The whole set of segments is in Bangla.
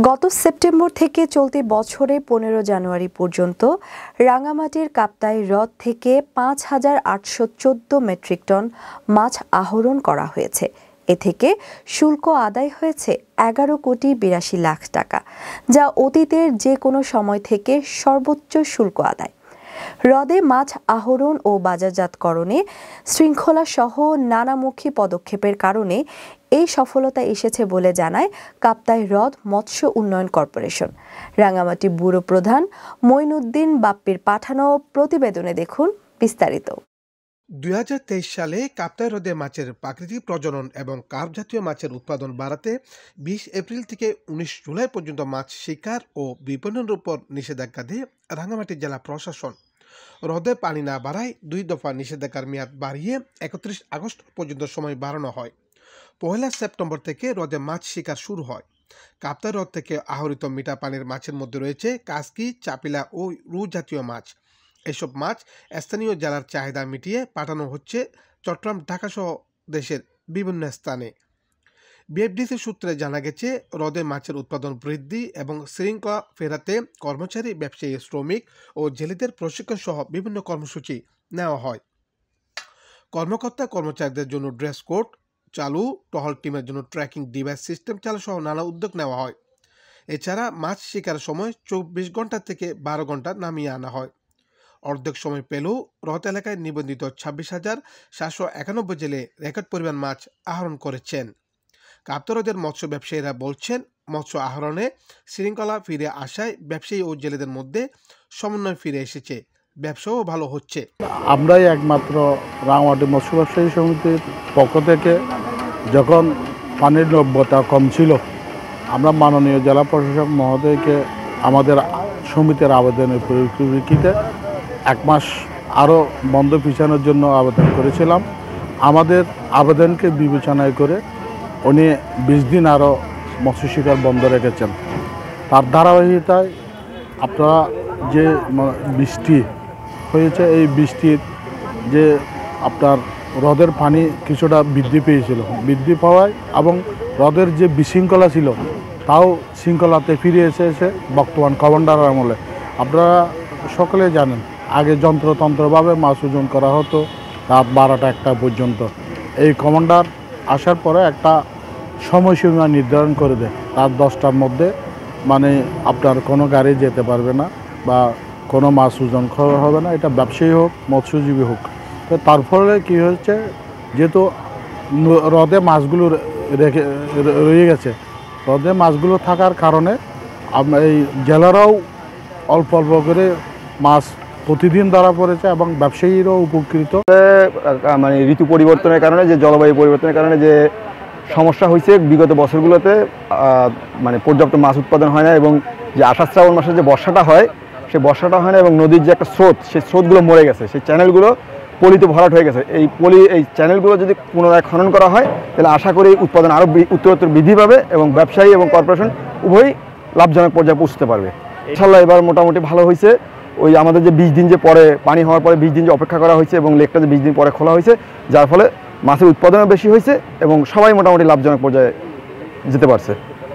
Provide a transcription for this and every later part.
গত সেপ্টেম্বর থেকে চলতি বছরে 15 জানুয়ারি পর্যন্ত রাঙামাটির কাপ্তাই হ্রদ থেকে ৫,৮১৪ মেট্রিক টন মাছ আহরণ করা হয়েছে। এ থেকে শুল্ক আদায় হয়েছে ১১,৮২,লাখ টাকা, যা অতীতের যে কোনো সময় থেকে সর্বোচ্চ শুল্ক আদায়। হ্রদে মাছ আহরণ ও বাজারজাতকরণে শৃঙ্খলা সহ নানামুখী পদক্ষেপের কারণে এই সফলতা এসেছে বলে জানায় কাপ্তাই হ্রদ মৎস্য উন্নয়ন কর্পোরেশন। রাঙামাটি ব্যুরো প্রধান মঈনুদ্দিন বাপ্পির পাঠানো প্রতিবেদনে দেখুন বিস্তারিত। ২০২৩ সালে কাপ্তাই হ্রদে মাছের প্রাকৃতিক প্রজনন এবং কার্প জাতীয় মাছের উৎপাদন বাড়াতে ২০ এপ্রিল থেকে ১৯ জুলাই পর্যন্ত মাছ শিকার ও বিপণনের উপর নিষেধাজ্ঞা দিয়ে রাঙামাটি জেলা প্রশাসন হ্রদে পানি না বাড়ায় ২ দফা নিষেধাজ্ঞার মেয়াদ বাড়িয়ে ৩১ আগস্ট পর্যন্ত সময় বাড়ানো হয়। ১ সেপ্টেম্বর থেকে হ্রদে মাছ শিকার শুরু হয়। কাপ্তাই হ্রদ থেকে আহরিত মিঠা পানির মাছের মধ্যে রয়েছে কাসকি, চাপিলা ও রু জাতীয় মাছ। এসব মাছ স্থানীয় জেলার চাহিদা মিটিয়ে পাঠানো হচ্ছে চট্টগ্রাম, ঢাকা সহ দেশের বিভিন্ন স্থানে। বিএফডিসি সূত্রে জানা গেছে, হ্রদে মাছের উৎপাদন বৃদ্ধি এবং শৃঙ্খলা ফেরাতে কর্মচারী, ব্যবসায়ী, শ্রমিক ও জেলেদের প্রশিক্ষণ সহ বিভিন্ন কর্মসূচি নেওয়া হয়। কর্মকর্তা কর্মচারীদের জন্য ড্রেস কোড চালু, টহল টিমের জন্য ট্র্যাকিং ডিভাইস সিস্টেম চালু সহ নানা উদ্যোগ নেওয়া হয়। এছাড়া মাছ শিকারের সময় ২৪ ঘন্টা থেকে ১২ ঘন্টা নামিয়ে আনা হয়। অর্ধেক সময় পেলেও হ্রদ এলাকায় নিবন্ধিত ২৬,৭৯১ জেলে রেকর্ড পরিমাণ মাছ আহরণ করেছেন। কাপ্তাই হ্রদের মৎস্য ব্যবসায়ীরা বলছেন, মৎস্য আহরণে শৃঙ্খলা ফিরে আসায় ব্যবসায়ী ও জেলেদের মধ্যে সমন্বয় ফিরে এসেছে, ব্যবসাও ভালো হচ্ছে। আমরাই একমাত্র রাঙামাটি মৎস্য ব্যবসায়ী সমিতির পক্ষ থেকে যখন পানির লভ্যতা কম ছিল, আমরা মাননীয় জেলা প্রশাসক মহোদয়কে আমাদের সমিতির আবেদনের পরিপ্রেক্ষিতে ১ মাস আরও বন্ধ পিছানোর জন্য আবেদন করেছিলাম। আমাদের আবেদনকে বিবেচনায় করে উনি ২০ দিন আরও মৎস্য শিকার বন্ধ রেখেছেন। তার ধারাবাহিকতায় আপনারা যে বৃষ্টি হয়েছে, এই বৃষ্টির যে আপনার হ্রদের পানি কিছুটা বৃদ্ধি পেয়েছিল, বৃদ্ধি পাওয়ায় এবং হ্রদের যে বিশৃঙ্খলা ছিল তাও শৃঙ্খলাতে ফিরে এসে বর্তমান কমান্ডার আমলে। আপনারা সকলে জানেন, আগে যন্ত্রতন্ত্রভাবে মাছ ওজন করা হতো রাত ১২টা ১টা পর্যন্ত। এই কমান্ডার আসার পরে একটা সময়সীমা নির্ধারণ করে দেয়, রাত ১০টার মধ্যে মানে আপনার কোনো গাড়ি যেতে পারবে না বা কোনো মাছ ওজন করা হবে না, এটা ব্যবসায়ী হোক মৎস্যজীবী হোক। তো তার ফলে কী হচ্ছে, যেহেতু হ্রদে মাছগুলো রয়ে গেছে, হ্রদে মাছগুলো থাকার কারণে এই জেলারাও অল্প অল্প করে মাছ প্রতিদিন ধরা পড়েছে এবং ব্যবসায়ীরাও উপকৃত। মানে ঋতু পরিবর্তনের কারণে, যে জলবায়ু পরিবর্তনের কারণে যে সমস্যা হয়েছে বিগত বছরগুলোতে, মানে পর্যাপ্ত মাছ উৎপাদন হয় না এবং যে আষাঢ় শ্রাবণ মাসে যে বর্ষাটা হয়, সেই বর্ষাটা হয় না এবং নদীর যে একটা স্রোত, সেই স্রোতগুলো মরে গেছে, সেই চ্যানেলগুলো পলিতে ভরাট হয়ে গেছে। এই চ্যানেলগুলো যদি পুনরায় খনন করা হয়, তাহলে আশা করি উৎপাদন আরও উত্তরোত্তর বৃদ্ধি পাবে এবং ব্যবসায়ী এবং কর্পোরেশন উভয়ই লাভজনক পর্যায়ে পৌঁছতে পারবে। ইনশাআল্লাহ এবার মোটামুটি ভালো হয়েছে। ওই আমাদের যে ২০ দিন যে পরে পানি হওয়ার পরে ২০ দিন যে অপেক্ষা করা হয়েছে এবং লেকটা যে ২০ দিন পরে খোলা হয়েছে, যার ফলে মাছের উৎপাদনও বেশি হয়েছে এবং সবাই মোটামুটি লাভজনক পর্যায়ে যেতে পারছে।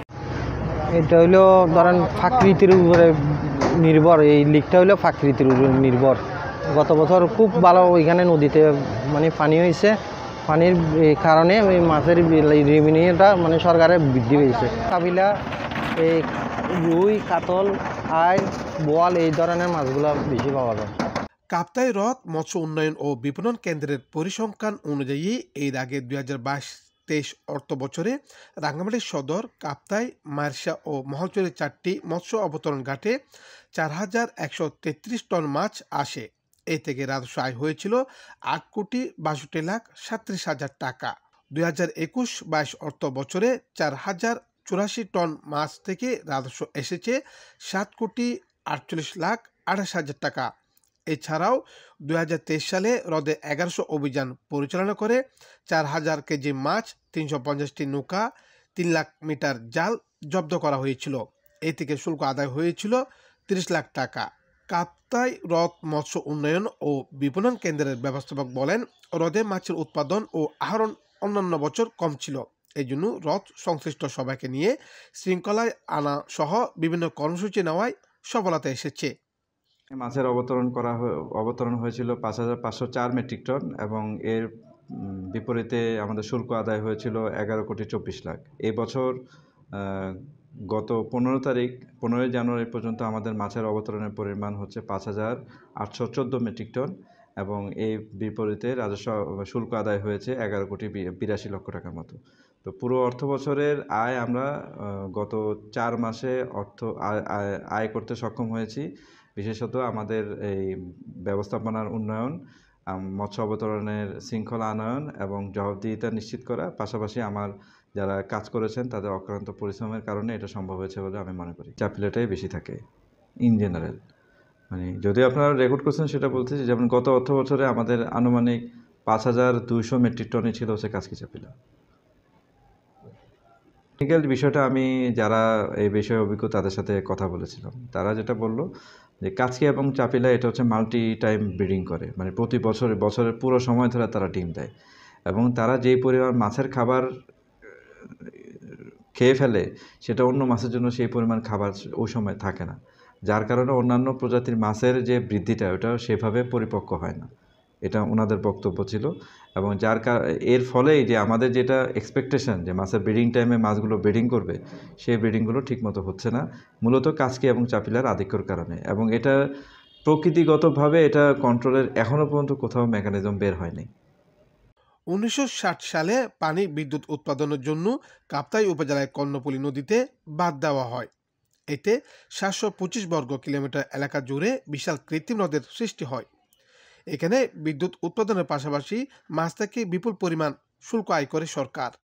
এটা হলো ধরেন প্রাকৃতির উপরে নির্ভর, এই লেকটা হলো প্রাকৃতির উপরে নির্ভর। গত বছর খুব ভালো ওইখানে নদীতে মানে পানি হয়েছে, পানির কারণে ওই মাছের রেভিনিউটা মানে সরকারের বৃদ্ধি পেয়েছে। কাবিলা, এই রুই, কাতল, আইল, বোয়াল এই ধরনের মাছগুলো বেশি পাওয়া যায়। কাপ্তাই হ্রদ মৎস্য উন্নয়ন ও বিপণন কেন্দ্রের পরিসংখ্যান অনুযায়ী এর আগে ২০২২-২৩ অর্থ বছরে রাঙামাটি সদর, কাপ্তাই, মার্শা ও মহলচরের ৪টি মৎস্য অবতরণ ঘাটে ৪,১৩৩ টন মাছ আসে। এ থেকে রাজস্ব আয় হয়েছিল ৮,৬২,৩৭,০০০ টাকা। ২০২১-২২ অর্থ বছরে ৪,০৮৪ টন মাছ থেকে রাজস্ব এসেছে ৭,৪৮,২৮,০০০ টাকা। এছাড়াও ২০২৩ সালে হ্রদে ১১০০ অভিযান পরিচালনা করে ৪,০০০ কেজি মাছ, ৩৫০টি নৌকা, ৩ লাখ মিটার জাল জব্দ করা হয়েছিল। এ থেকে শুল্ক আদায় হয়েছিল ৩০ লাখ টাকা। কাপ্তাই হ্রদ মৎস্য উন্নয়ন ও বিপণন কেন্দ্রের ব্যবস্থাপক বলেন, হ্রদে মাছের উৎপাদন ও আহরণ অন্যান্য বছর কম ছিল, এই জন্য হ্রদ সংশ্লিষ্ট সবাইকে নিয়ে শৃঙ্খলায় আনা সহ বিভিন্ন কর্মসূচি নেওয়ায় সফলতা এসেছে। মাছের অবতরণ হয়েছিল 5,504 মেট্রিক টন এবং এর বিপরীতে আমাদের শুল্ক আদায় হয়েছিল 11,24 লাখ। এই বছর গত 15 জানুয়ারি পর্যন্ত আমাদের মাছের অবতরণের পরিমাণ হচ্ছে 5,814 মেট্রিক টন এবং এই বিপরীতে রাজস্ব শুল্ক আদায় হয়েছে 11,82 লক্ষ টাকার মতো। তো পুরো অর্থ বছরের আয় আমরা গত 4 মাসে আয় করতে সক্ষম হয়েছি। বিশেষত আমাদের এই ব্যবস্থাপনার উন্নয়ন, মৎস্য অবতরণের শৃঙ্খলা আনয়ন এবং জবাবদিহিতা নিশ্চিত করা, পাশাপাশি আমার যারা কাজ করেছেন তাদের অক্লান্ত পরিশ্রমের কারণে এটা সম্ভব হয়েছে বলে আমি মনে করি। চাপিলাটাই বেশি থাকে ইন জেনারেল, মানে যদিও আপনারা রেকর্ড করছেন সেটা বলতেছি, যেমন গত অর্থ বছরে আমাদের আনুমানিক 5,200 মেট্রিক টনে ছিল হচ্ছে কাজকি চাপিলা। টেকনিক্যাল বিষয়টা আমি যারা এই বিষয়ে অভিজ্ঞ তাদের সাথে কথা বলেছিলাম, তারা যেটা বললো যে কাজকি এবং চাপিলা এটা হচ্ছে মাল্টি টাইম ব্রিডিং করে, মানে প্রতি বছরের পুরো সময় ধরে তারা ডিম দেয় এবং তারা যেই পরিমাণ মাছের খাবার খেয়ে ফেলে সেটা অন্য মাছের জন্য সেই পরিমাণ খাবার ওই সময় থাকে না, যার কারণে অন্যান্য প্রজাতির মাছের যে বৃদ্ধিটা ওটা সেভাবে পরিপক্ক হয় না। এটা ওনাদের বক্তব্য ছিল এবং এর ফলেই যে আমাদের যেটা এক্সপেকটেশন যে মাছের ব্রিডিং টাইমে মাছগুলো ব্রিডিং করবে, সেই ব্রিডিংগুলো ঠিকমতো হচ্ছে না, মূলত কাজকি এবং চাপিলার আধিক্যর কারণে। এবং এটা প্রকৃতিগতভাবে এটা কন্ট্রোলের এখনও পর্যন্ত কোথাও মেকানিজম বের হয়নি। 1960 সালে পানি বিদ্যুৎ উৎপাদনের জন্য কাপ্তাই উপজেলায় কর্ণফুলী নদীতে বাঁধ দেওয়া হয়। এতে 725 বর্গ কিলোমিটার এলাকা জুড়ে বিশাল কৃত্রিম হ্রদের সৃষ্টি হয়। এখানে বিদ্যুৎ উৎপাদনের পাশাপাশি মাছ থেকে বিপুল পরিমাণ শুল্ক আয় করে সরকার।